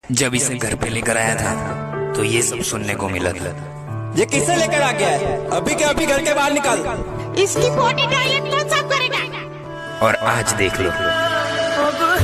जब इसे घर पे लेकर आया था तो ये सब सुनने को मिला था। ये किससे लेकर आ गया है? अभी के अभी घर के बाहर निकाल। इसकी बॉडी टॉयलेट कौन साफ करेगा? और आज देख लो।